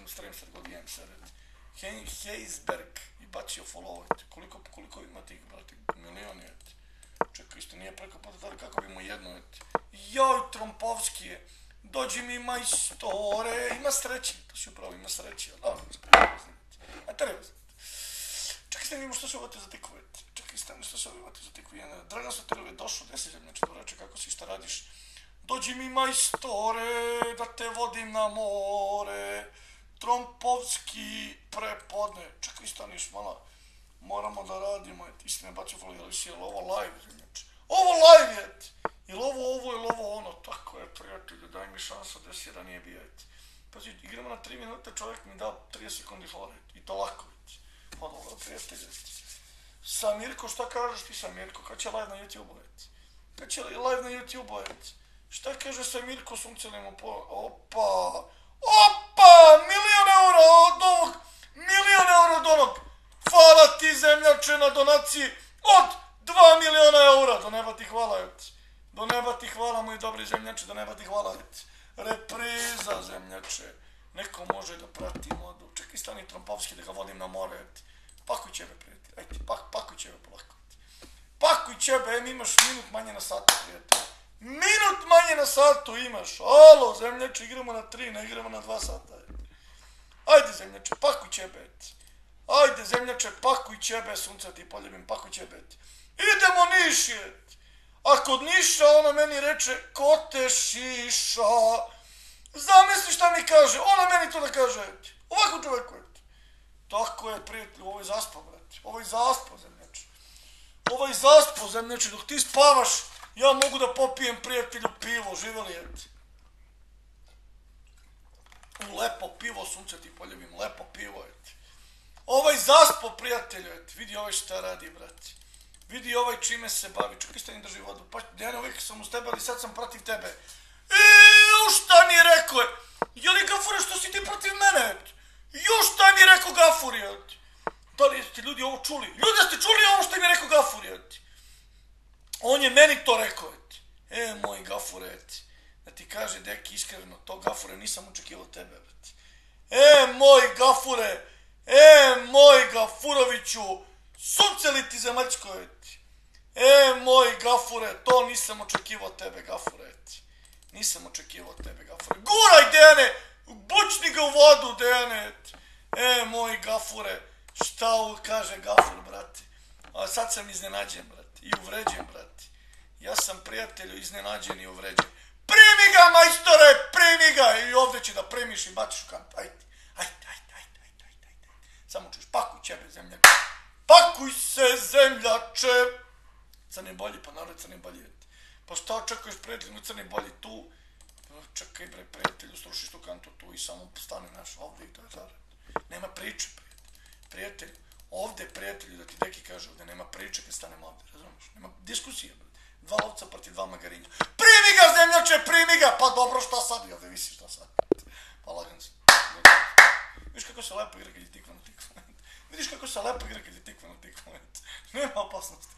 Streamster God Games, Heisberg i bacio follow, koliko ima tih, brate, milioni, čekaj, isto nije preko podatali kako bi mu jedno, joj, Trompovski je, dođi mi majstore, ima sreće, to si upravo, ima sreće, dobro, a treba znati. Čekaj, snimimo što se uvate za tikove, Dragan Sotirov je došao, gdje si zemljače, to reče, kako si, šta radiš, dođi mi majstore, da te vodim na more, Trompovski prepodne, čekaj, staniš malo, moramo da radimo, istina, bacio follow, je li ovo live, zemljače, ovo live je, ili ovo ono, tako je, prijatelju, daj mi šansa da si ranije bio, pazi, igramo na 3 minute, čovjek mi da 30 sekundi follow, i to lako, pa dobro, prijatelju, Samirko, šta kažeš ti, Samirko, kad će live na YouTube-u, kad će live na YouTube-u, šta kaže Samirko, suncelimo po, opa, milion eura od onog, hvala ti, zemljače, na donaciji od 2 miliona eura, do neba ti hvala, do neba ti hvala, moji dobri zemljače, do neba ti hvala, repriza, zemljače, neko može da prati modu, čekaj, stani Trompovski da ga vodim na more, pakuj ćebe, prijatelj, ajde, pakuj ćebe polako, pakuj ćebe, imaš minut manje na satu, prijatelj, minut manje na satu imaš, alo, zemljače, igramo na 3, ne igramo na 2 sata, ajde, zemljače, pakuj ćebe, ajde, zemljače, pakuj ćebe, sunce ti poljubim, pakuj ćebe, idemo Niš, a kod Niša ona meni reče, ko te šiša, zamisli šta mi kaže, ona meni to da kaže, ovako čoveku, tako je, prijatelj, ovo je zaspao, brate, ovo je zaspao, zemljače, ovo je zaspao, zemljače, dok ti spavaš, ja mogu da popijem, prijatelju, pivo, živeli, lepo pivo, sunce ti poljubim, lepo pivo, ovaj zaspao, prijatelju, vidi ovaj šta radi, brate, vidi ovaj čime se bavi, čekaj, stani drži vodu, pa Dejane, uvijek sam uz tebe, ali sad sam protiv tebe, šta mi je rekao, je li Gafure što si ti protiv mene, još šta mi je rekao Gafur, da li ste ljudi ovo čuli, ljudi ste čuli ovo što mi je rekao Gafur, on je meni to rekao, moj Gafure, da ti kaže, deki, iskreno, to Gafure nisam očekivao tebe, moj Gafuroviću, sunce li ti zemaljsko, moj Gafure, to nisam očekivao tebe, Gafure, nisam očekivao tebe, Gafure, guraj, Dejane, bučni ga u vodu, Dejane, moj Gafure, šta kaže Gafur, brate, a sad sam iznenađen, brate, i uvređen, brate, ja sam, prijatelju, iznenađen i uvređen, primi ga, majstore, primi ga, i ovdje će da primiš i baciš u kamp, ajde, samo čuješ, pakuj ćebe, zemljače, pakuj se, zemljače, crni bolji, pa naravno crni bolji, pa šta očekuješ, prijatelju, crni bolji tu, čekaj, bre, prijatelju, strušiš tu kantu tu i samo stane naš ovdje i to je zarad. Nema priče, prijatelju. Ovdje, prijatelju, da ti deki kaže, ovdje nema priče kad stanemo ovdje, razumiješ? Nema diskusije, bre. 2 lovca protiv 2 magarinja. Primi ga, zemljače, primi ga! Pa dobro, šta sad? I ovdje visi šta sad. Pa lagan se. Vidiš kako se lepo igra kad je tikva na tikva. Vidiš kako se lepo igra kad je tikva na tikva. Nema opasnosti.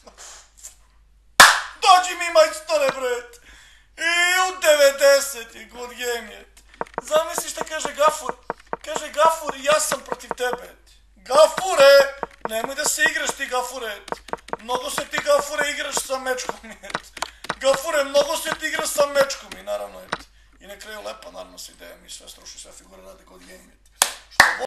Dođi mi, majstore, bret! I u 90. God game je. Zamisli šta kaže Gafur. Kaže Gafur, ja sam protiv tebe. Gafure, nemoj da se igraš ti, Gafure. Mnogo se ti, Gafure, igraš sa mečkom. Gafure, mnogo se ti igraš sa mečkom. I naravno, i na kraju lepa, naravno, se ideja. Mi sve struši, sve figure rade God game je.